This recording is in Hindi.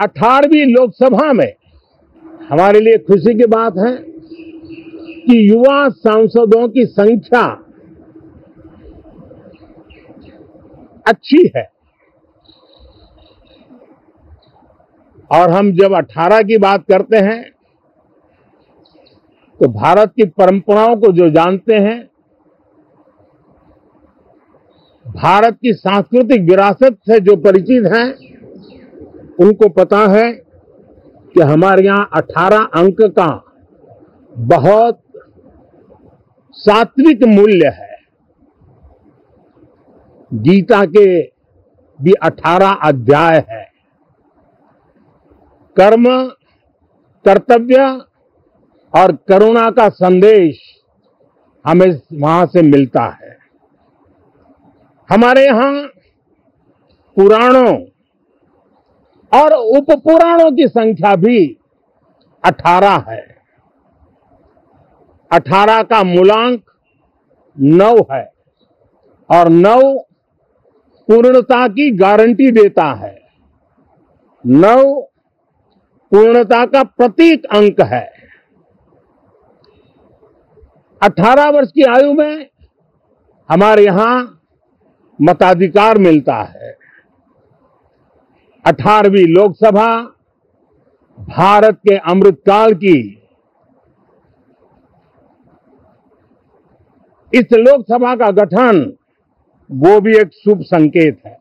18वीं लोकसभा में हमारे लिए खुशी की बात है कि युवा सांसदों की संख्या अच्छी है। और हम जब 18 की बात करते हैं तो भारत की परंपराओं को जो जानते हैं, भारत की सांस्कृतिक विरासत से जो परिचित हैं, उनको पता है कि हमारे यहाँ 18 अंक का बहुत सात्विक मूल्य है। गीता के भी 18 अध्याय है। कर्म, कर्तव्य और करुणा का संदेश हमें वहां से मिलता है। हमारे यहाँ पुराणों और उपपुराणों की संख्या भी 18 है। 18 का मूलांक 9 है और 9 पूर्णता की गारंटी देता है। 9 पूर्णता का प्रतीक अंक है। 18 वर्ष की आयु में हमारे यहां मताधिकार मिलता है। 18वीं लोकसभा भारत के अमृतकाल की इस लोकसभा का गठन वो भी एक शुभ संकेत है।